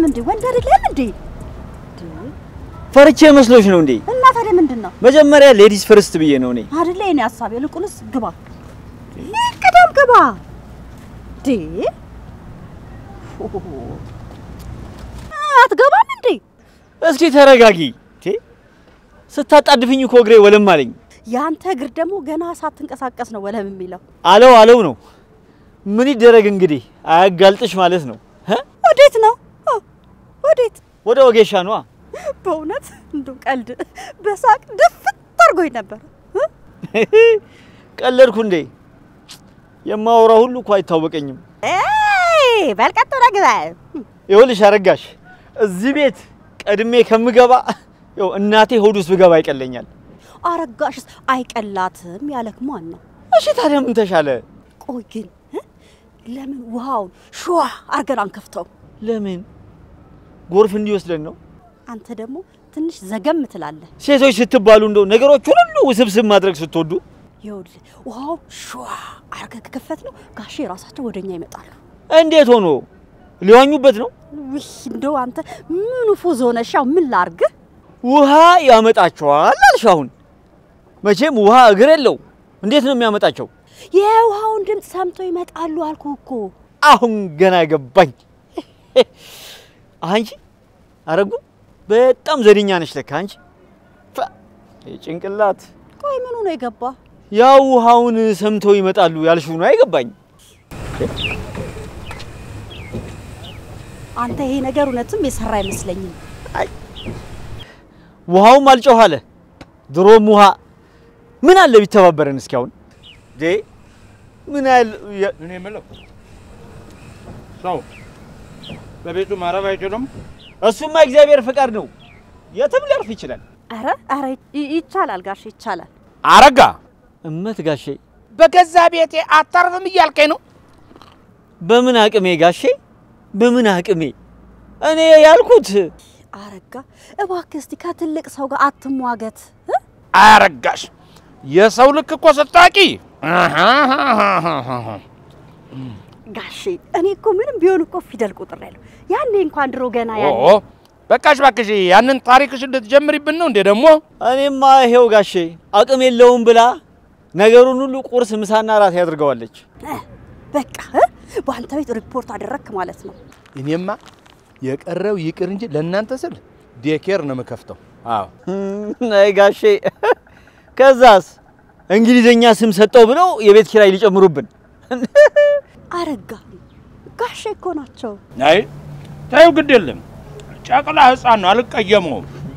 አይደለም እንዴ ወንድ አይደለም እንዴ ፈርቼ መስሎሽ ነው እንዴ እና ታዲያ ምንድነው መጀመሪያ ሌዲስ ፈርስት ብዬ ነው እኔ አይደለ እኔ ሐሳብ ይልቁንስ ግባ ይቀደም ግባ ዲ አትገባም እንዴ እስኪ ተረጋጊ ስታጣድፍኝ እኮ እግሬ ወለም አለኝ ያንተ እግር ደግሞ ገና ሳትንቀሳቀስ ነው ወለም የሚለው አለው ነው ምን ይደረግ እንግዲህ አያጋልጥሽ ማለት ነው ወዴት ነው ወዴት ወደ ወጌሻ ነው በእውነት እንደው ቀልድ በሳቅ ደፍት አድርጎኝ ነበር ቀለድኩ እንዴ የማወራው ሁሉ እኮ አይታወቀኝም በልቀጥ ረግባ ይኸውልሽ አረጋሽ እዚህ ቤት ቀድሜ ከምገባ ያው እናቴ ሆዱስ ብገባ አይቀለኛል አረጋሽስ አይቀላትም ያለክ ማን ነው እሺ ታዲያ ምን ተሻለ ቆይ ግን ለምን ውሃው ሹዋ አርገን አንከፍተው ለምን ጎርፍ እንዲወስደን ነው አንተ ደግሞ ትንሽ ዘገም ትላለህ ሴቶች ስትባሉ እንደው ነገሮች ሁሉ ውስብስብ ማድረግ ስትወዱ ይኸውልህ ውሃው ሹዋ አርገን ከከፈት ነው ጋሼ ራሳቸው ወደኛ ይመጣሉ እንዴት ሆኖ ሊዋኙበት ነው እንደው አንተ ምኑ ፉዝ ሆነሻው ምን ላርግ ውሃ ያመጣቸዋል አልሻውን መቼም ውሃ እግር የለው እንዴት ነው የሚያመጣቸው የውሃውን ድምጽ ሰምተው ይመጣሉ አልኩኮ አሁን ገና ገባኝ አንቺ አረጉ በጣም ዘዴኛ ነሽ ለካ አንቺ ጭንቅላት ቆይ ምኑ ነው የገባ ያው ውሃውን ሰምተው ይመጣሉ ያልሽው ነው አይገባኝ አንተ ይሄ ነገር እውነትም የሰራ አይመስለኝም ውሃውም አልጮሃለ ድሮም ውሃ ምን አለ ቢተባበረን እስኪ አሁን ምን አለ እኔ የምለው ሰው በቤቱ ማረፍ አይችልም እሱማ እግዚአብሔር ፍቃድ ነው የትም ሊያርፍ ይችላል አረ ይቻላል ጋሼ ይቻላል አረጋ እመት ጋሼ በገዛ ቤቴ አታርፍም እያልከኝ ነው በምን አቅሜ ጋሼ በምን አቅሜ እኔ ያልኩት አረጋ እባክህ እስቲ ከትልቅ ሰው ጋር አትሟገት አረጋሽ የሰው ልክ እኮ ስታቂ ጋሼ እኔ እኮ ምንም ቢሆን እኮ ፊደል ቁጥር ያለው ያኔ እንኳን ድሮ ገና ያኔ በቃሽ ባክሽ ያንን ታሪክሽ እንድትጀምሪብን ነው እንዴ ደግሞ እኔማ ይሄው ጋሼ አቅም የለውም ብላ ነገሩን ሁሉ ቁርስ ምሳና ራት ያድርገዋለች በቃ በአንተ ቤት ሪፖርት አደረክ ማለት ነው እኔማ የቀረው ይቅር እንጂ ለእናንተ ስል ዴኬር ነው መከፍተው አዎ ናይ ጋሼ ከዛስ እንግሊዘኛ ስም ሰጠው ብለው የቤት ኪራይ ሊጨምሩብን አረጋ ጋሼ እኮ ናቸው ናይ ታዩ ግድ የለም ጫቅላ ህፃን ነው አልቀየመው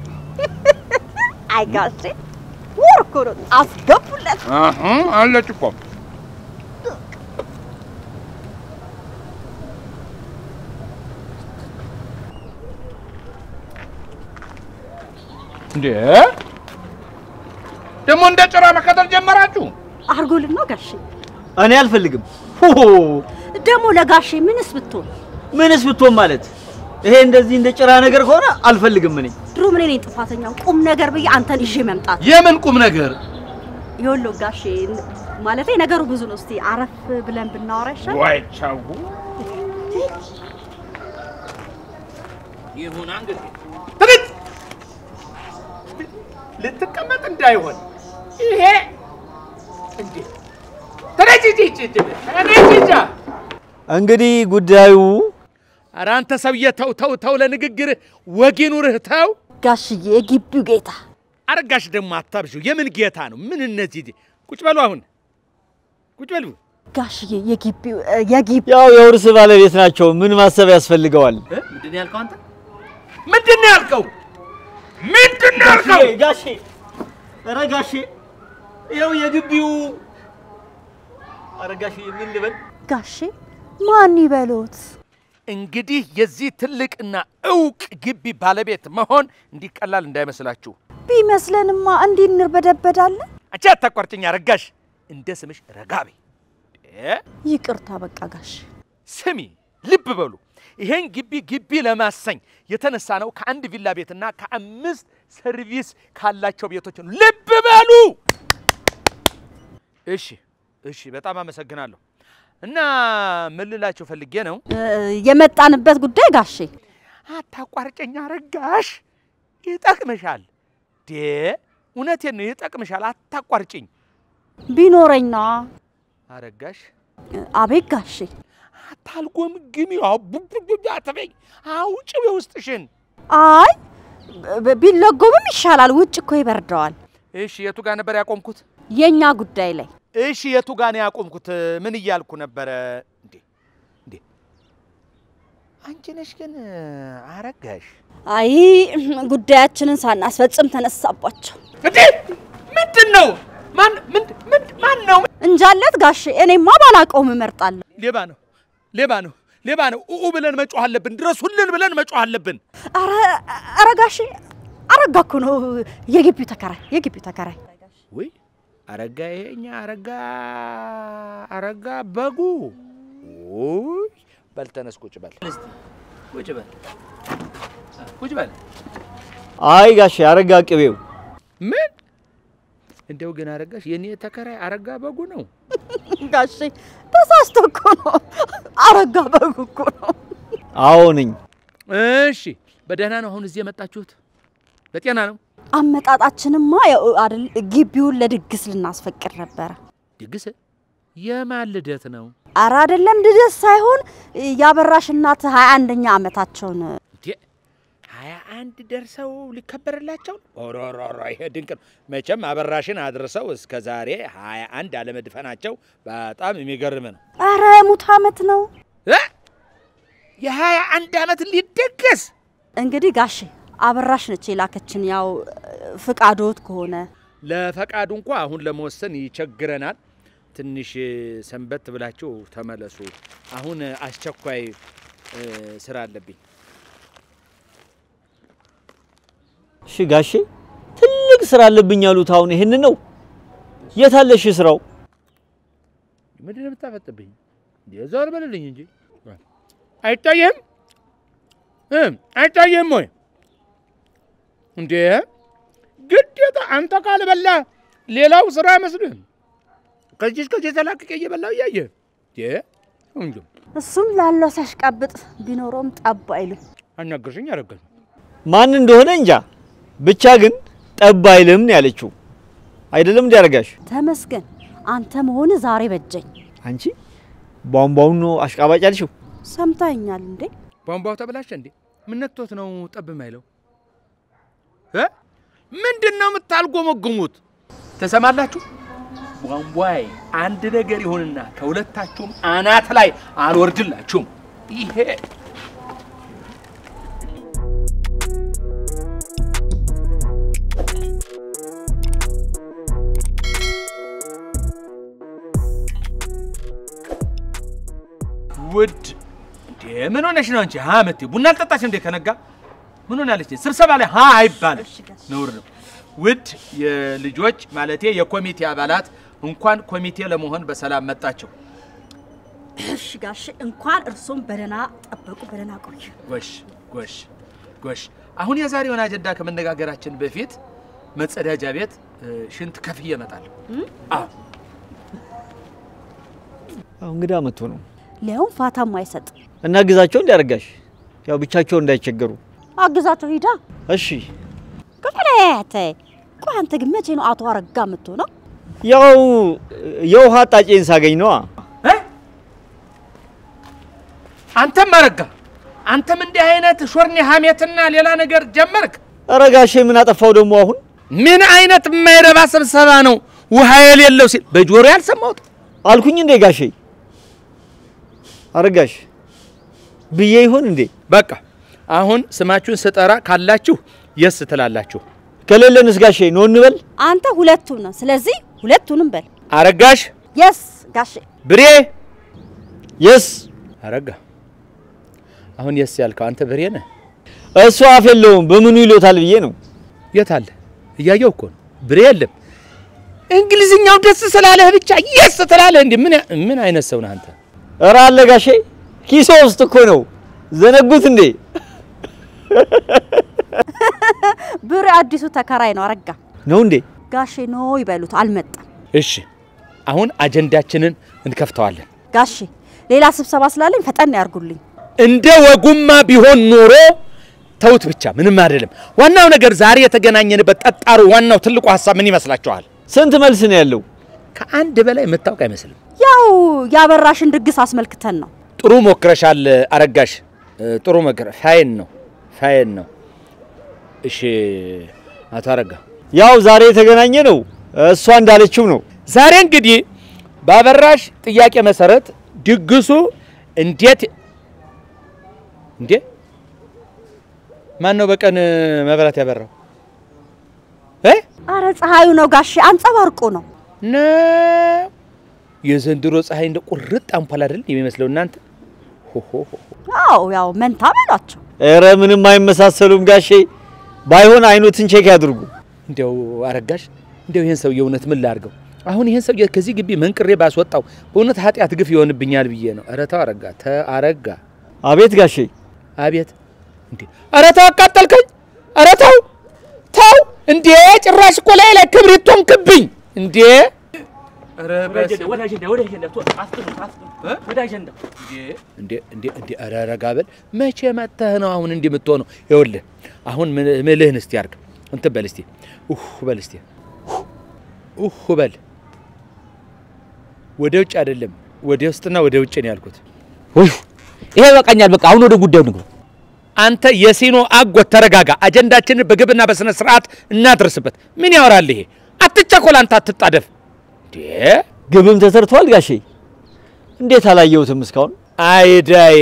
አይ ጋሼ ወርኮ ነው አስገቡለት አለች እኮ እንዴ ደሞ እንደ ጭራ መከተል ጀመራችሁ አርጎልና ጋሼ እኔ አልፈልግም ደሞ ለጋሼ ምንስ ብትሆን ማለት ይሄ እንደዚህ እንደ ጭራ ነገር ሆነ አልፈልግም እኔ ድሮ ምን እኔ ጥፋተኛው ቁም ነገር በይ አንተን ይዤ መምጣት የምን ቁም ነገር ይወሎ ጋሼ ማለቴ ነገሩ ብዙ ነው እስቲ አረፍ ብለን ብናወራ ይሻላል ወይ ቻው ይሁን አንግዲ ትግት ልትቀመጥ እንዳይሆን ይሄ እንዴ ተረጂጂ እንግዲህ ጉዳዩ አራንተ ሰውዬ ተው ለንግግር ወጊኑርህ ተው ጋሽዬ የግቢው ጌታ አረጋሽ ደሞ አታብሹ የምን ጌታ ነው ምን እነዚህ ቁጭ በሉ አሁን ቁጭ በሉ ጋሽዬ የግቢው ያው የውርስ ባለቤት ናቸው ምን ማሰብ ያስፈልገዋል ምንድነው ያልከው አንተ ምንድነው ያልከው ጋሼ አረጋሽ ያው የግቢው አረጋሽ ምን ልበል ጋሼ ማን ይበሉት እንግዲህ የዚህ ትልቅና እውቅ ግቢ ባለቤት መሆን እንዲቀላል እንዳይመስላችሁ ቢመስለንማ እንዲንርበደበዳለን አንቺ አታቋርጭኝ አረጋሽ እንደ ስምሽ ረጋቤ ይቅርታ በቃ ጋሽ ስሚ ልብ በሉ ይሄን ግቢ ለማሰኝ የተነሳ ነው ከአንድ ቪላ ቤትና ከአምስት ሰርቪስ ካላቸው ቤቶች ነው ልብ በሉ እሺ በጣም አመሰግናለሁ እና ምን ልላችሁ ፈልጌ ነው የመጣንበት ጉዳይ ጋሼ አታቋርጨኝ አረጋሽ ይጠቅምሻል ዴ እውነቴን ነው ይጠቅምሻል አታቋርጭኝ ቢኖረኝና አረጋሽ አቤት ጋሼ አታልጎም ግሚው አቡቡቡ አተበይ አውጪው ውስጥሽን አይ ቢለጎምም ይሻላል ውጭ እኮ ይበርደዋል እሺ የቱ ጋር ነበር ያቆምኩት የኛ ጉዳይ ላይ እሺ የቱ ጋር ነው ያቆምኩት ምን ይያልኩ ነበር እንዴ አንቺ ነሽ ግን አረጋሽ አይ ጉዳያችንን ሳናስፈጽም ተነሳባቸው እንዴ ምንድነው ማን ነው እንጃለት ጋሼ እኔማ ባላቆም እመርጣለሁ ሌባ ነው ብለን መጮህ አለብን ድረሱልን ብለን መጮህ አለብን አረ ጋሼ አረጋኩ ነው የግቢው ተከራይ ወይ አረጋ ይሄኛ አረጋ በጉ ወይ በልተነስ ቁጭ በል አይ ጋሼ አረጋ ቅቤው ምን እንደው ግን አረጋሽ የኔ ተከራይ አረጋ በጉ ነው ጋሼ ተሳስቶ እኮ ነው አረጋ በጉ እኮ ነው አዎ ነኝ እሺ በደህና ነው አሁን እዚህ የመጣችሁት በጤና ነው አመጣጣችንማ ያው አይደል ግቢውን ለድግስ ልናስፈቅድ ነበር ድግስ የማን ልደት ነው አራ አይደለም ልደት ሳይሆን ያበራሽ እናት 21ኛ አመታቸውን 21 ደርሰው ሊከበርላቸው ኦሮሮሮ ይሄ ድንቅ ነው መቼም አበራሽን አድርሰው እስከ ዛሬ 21 አለመድፈናቸው በጣም የሚገርም ነው አረ ሙት አመት ነው የ21 አመት ሊደገስ እንግዲህ ጋሼ አበራሽ ነች የላከችን ያው ፍቃዶት ከሆነ ለፈቃዱ እንኳን አሁን ለመወሰን ይቸግረናል ትንሽ ሰንበት ብላችሁ ተመለሱ አሁን አስቸኳይ ስራ አለብኝ እሺ ጋሼ ትልቅ ስራ አለብኝ ያሉት አሁን ይሄን ነው የታለሽ ስራው ምንድነው የምታፈጥብኝ የዛር በለልኝ እንጂ አይታየም ወይ እንዴ ግዴታ አንተ ካልበላ ሌላው ስራ መስልህ ከዚህ ተላቀቀ እየበላው ያየ እንዴ እሱም ላለው ሳሽቀብጥ ቢኖርም ጠብ አይልም አናገርሽኝ አረጋኝ ማን እንደሆነ እንጃ ብቻ ግን ጠብ አይልም ነው ያለችው አይደለም እንዲያረጋሽ ተመስገን አንተ መሆን ዛሬ በጀኝ አንቺ ቧንቧውን ነው አሽቃባጭ ያልሽው ሰምታኛል እንዴ ቧንቧው ተበላሸ እንዴ ምን ነክቶት ነው ጠብ ማይለው ምንድነው የምታልጎመጉሙት ተሰማላችሁ ቧንቧይ አንድ ነገር ይሁንና ከሁለታችሁም አናት ላይ አልወርድላችሁም ይሄ ውድ ምን ሆነሽ ነው አንቺ ሃመቴ ቡና አልጠጣሽ እንዴ ከነጋ ምን ሆናለች ስብሰባ ላይ አይባል ነውር ነው ውድ የልጆች ማለቴ የኮሚቴ አባላት እንኳን ኮሚቴ ለመሆን በሰላም መጣቸው እሺ ጋሽ እንኳን እርሶም በደና ጠበቁ በደና ቆዩ ጎሽ አሁን የዛሬውን አጀንዳ ከመነጋገራችን በፊት መጸዳጃ ቤት ሽንት ከፍዬ እመጣለሁ አዎ እንግዲህ አመጡ ነው ለውን ፋታም አይሰጥ እና ግዛቸው እንዲያርጋሽ ያው ብቻቸው እንዳይቸገሩ አግዛቸው ሂዳ እሺ ከፈለያተ ቋንተ ግን መቼ ነው አቶ አረጋ መጥቶ ነው ያው የውሃ ጣጪን ሳገኝ ነው አንተም አረጋ አንተም እንዲህ አይነት ሾርኒ ሐሜትና ሌላ ነገር ጀመርክ አረጋሽ ምን አጠፋው ደሞ አሁን ምን አይነት የማይረባ ስብሰባ ነው ውሃ የሌለው ሲል በጆሮ ያልሰማሁት አልኩኝ እንዴ ጋሼ አረጋሽ ብዬ ይሁን እንዴ በቃ አሁን ስማችሁን ስጠራ ካላችሁ የስ ትላላችሁ ከሌለንስ ጋሼ ነው እንበል አንተ ሁለቱም ነው ስለዚህ ሁለቱንም በል አረጋሽ የስ ጋሼ ብሬ የስ አረጋ አሁን የስ ያልከው አንተ ብሬ ነህ እሱ አፍ የለውም በምኑ ይሎታል ብዬ ነው የት አለ እያየው እኮ ነው ብሬ የለም እንግሊዝኛው ደስ ስላለህ ብቻ የስ ትላለህ እንዴ ምን አይነት ሰው ነህ አንተ ኧረ አለ ጋሼ ኪሶ ውስጥ እኮ ነው ዘነጉት እንዴ ብሬ አዲሱ ተከራይ ነው አረጋ ነው እንዴ ጋሼ ነው ይበሉት አልመጣም እሺ አሁን አጀንዳችንን እንከፍተዋለን ጋሼ ሌላ ስብሰባ ስላለኝ ፈጠን ያርጉልኝ እንደ ወጉማ ቢሆን ኖሮ ተውት ብቻ ምንም አይደለም ዋናው ነገር ዛሬ የተገናኘንበት ጠጣሩ ዋናው ትልቁ ሐሳብ ምን ይመስላችኋል ስንት መልስ ነው ያለው ከአንድ በላይ መታወቅ አይመስልም ያው ያበራሽን ድግስ አስመልክተን ነው ጥሩ ሞክረሻል አረጋሽ ጥሩ መከረ ፋይን ነው እሺ አቶ አረጋ ያው ዛሬ የተገናኘ ነው እሷ እንዳለችው ነው ዛሬ እንግዲህ ባበራሽ ጥያቄ መሰረት ድግሱ እንዴት ማን ነው በቀን መብራት ያበራው አረ ፀሐዩ ነው ጋሼ አንጸባርቆ ነው የዘንድሮ ፀሐይ እንደ ቁርጥ አምፖል አይደል የሚመስለው እናንተ አው ያው መንታ በላቸው ኧረ ምንም አይመሳሰሉም ጋሼ ባይሆን አይኖትን ቼክ ያድርጉ እንደው አረጋሽ እንደው ይሄን ሰው የእውነት ምን ላርገው አሁን ይሄን ሰው ከዚህ ግቢ መንቅሬ ባስወጣው በእውነት ኃጢያት ግፍ ይሆንብኛል ብዬ ነው ኧረ ተው አረጋ አቤት ጋሼ አቤት ኧረ ተው አቃጠልከኝ ኧረ ተው እንዴ ጭራሽ እኮ ላይ ክብሪቱን ክብኝ እንዴ ኧረ እንዴ ኧረ ረጋበል መቼ መተህ ነው አሁን እንዴ የምትሆነው ይኸውልህ አሁን ምልህን እስቲ አርግ እንትን በል እስቲ በል እስቲ በል ወደ ውጭ አይደለም ወደ ውስጥና ወደ ውጭ ነው ያልኩት ይሄ በቃኛል በቃ አሁን ወደ ጉዳዩ ንግባ አንተ የሲኖ አጎት ተረጋጋ አጀንዳችንን በግብና በስነ ስርዓት እናድርስበት ምን ያወራል ይሄ አትቸኮል አንተ አትጣደፍ ግብም ተሰርቷል ጋሼ እንዴት አላየውትም እስካሁን አይዳይ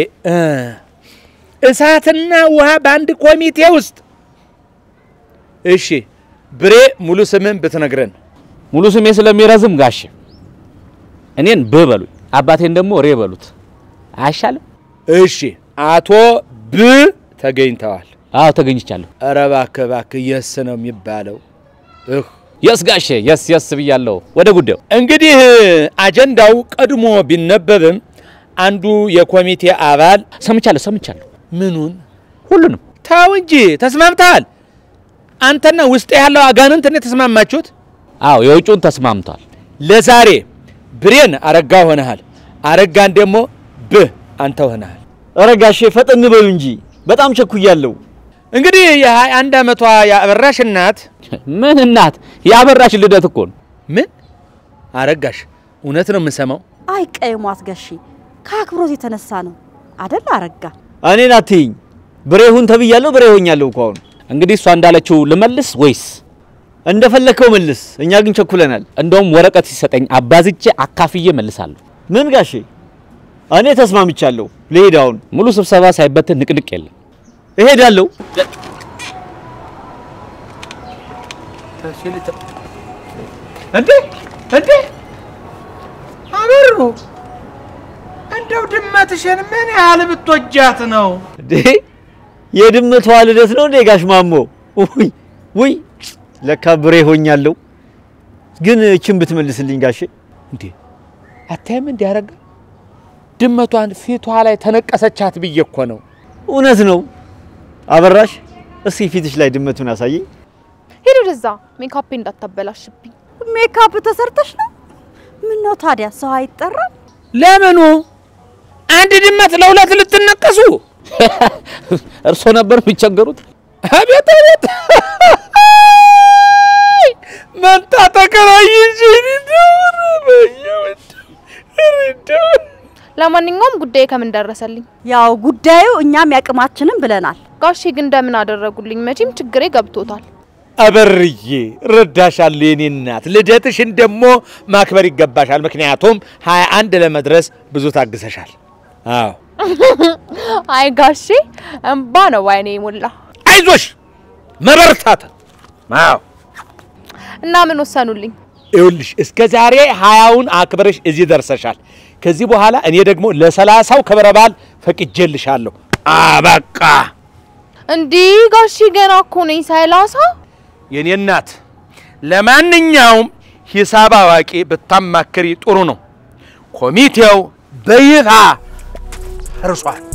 እሳትና ውሃ በአንድ ኮሚቴ ውስጥ እሺ ብሬ ሙሉ ስምን ብትነግረን ሙሉ ስሜ ስለሚረዝም ጋሼ እኔን በበሉ አባቴን ደግሞ ሬ በሉት አይሻልም እሺ አቶ ብ ተገኝተዋል አዎ ተገኝቻለሁ ኧረ እባክህ የስ ነው የሚባለው የስ ጋሼ የስ ብያለሁ ወደ ጉዳዩ እንግዲህ አጀንዳው ቀድሞ ቢነበብም አንዱ የኮሚቴ አባል ሰምቻለሁ ምኑን ሁሉንም ታው እንጂ ተስማምታል አንተና ውስጥ ያለው አጋንንት እኔ ተስማማችሁት አዎ የውጭውን ተስማምቷል ለዛሬ ብሬን አረጋ ሆነሃል አረጋን ደግሞ አንተ ሆነሃል አረጋሼ ፈጠን በሉ እንጂ በጣም ቸኩያለሁ እንግዲህ የ21 አመቷ ያበራሽ እናት ምን እናት ያበራሽ ልደት እኮ ነው ምን አረጋሽ እውነት ነው የምንሰማው አይቀይሟት ጋሼ ካክብሮት የተነሳ ነው አይደል አረጋ እኔን አትይኝ ብሬሁን ተብያለሁ ብሬሆኛለሁ እኮ አሁን እንግዲህ እሷ እንዳለችው ልመልስ ወይስ እንደፈለከው መልስ እኛ ግን ቸኩለናል እንደውም ወረቀት ሲሰጠኝ አባዝቼ አካፍዬ መልሳለሁ ምን ጋሼ እኔ ተስማምቻለሁ ለሄዳውን ሙሉ ስብሰባ ሳይበተን ንቅንቅ የለም እሄዳለሁ እንዴ አበሩ እንደው ድመትሽን ምን ያህል ብትወጃት ነው እንዴ የድመቷ ልደት ነው እንዴ ጋሽ ማሞ ውይ ለካ ብሬ ሆኛለሁ ግን እቺን ብትመልስልኝ ጋሼ እንዴ አታየም እንዴ አረጋ ድመቷን ፊቷ ላይ ተነቀሰቻት ብዬ እኮ ነው እውነት ነው አበራሽ እስኪ ፊትሽ ላይ ድመቱን አሳየኝ ሄዱ ደዛ ሜካፕ እንዳታበላሽብኝ ሜካፕ ተሰርተሽ ነው ምን ነው ታዲያ ሰው አይጠራም ለምኑ አንድ ድመት ለሁለት ልትነቀሱ እርሶ ነበር የሚቸገሩት አቤት መንታ ተከራይሽ ለማንኛውም ጉዳይ ከምን ደረሰልኝ ያው ጉዳዩ እኛም ያቅማችንን ብለናል ጋሼ ግን እንደምን አደረጉልኝ መቼም ችግሬ ገብቶታል አበርዬ ረዳሻለሁ የኔ እናት ልደትሽን ደግሞ ማክበር ይገባሻል ምክንያቱም 21 ለመድረስ ብዙ ታግሰሻል አዎ አይ ጋሼ እንባ ነው ዋይኔ ሞላ አይዞሽ መበርታት አዎ እና ምን ወሰኑልኝ ይኸውልሽ እስከ ዛሬ 20ውን አክብረሽ እዚህ ደርሰሻል ከዚህ በኋላ እኔ ደግሞ ለ30ው ከበረባል ፈቅጄልሻለሁ አበቃ እንዴ ጋሼ ገና እኮ ነኝ 30 የኔ እናት ለማንኛውም ሂሳብ አዋቂ በታማከሪ ጥሩ ነው ኮሚቴው በይፋ ፈርሷል